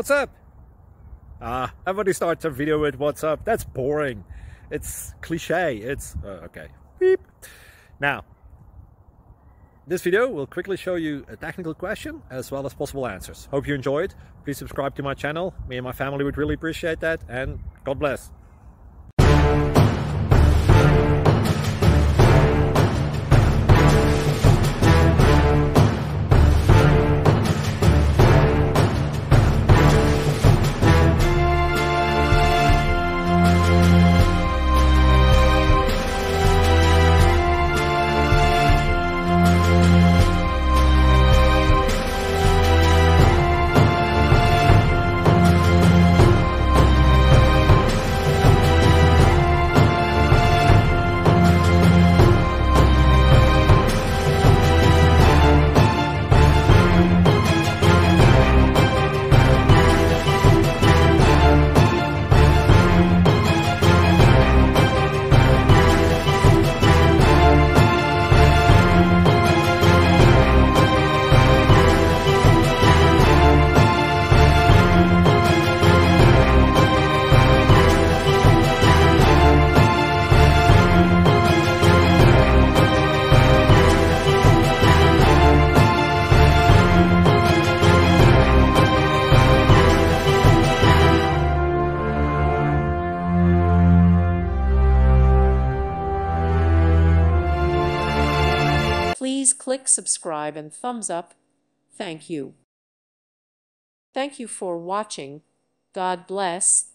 What's up? Everybody starts a video with what's up. That's boring. It's cliche. It's okay. Beep. Now, this video will quickly show you a technical question as well as possible answers. Hope you enjoyed. Please subscribe to my channel. Me and my family would really appreciate that, and God bless. Please click subscribe and thumbs up. Thank you. Thank you for watching. God bless.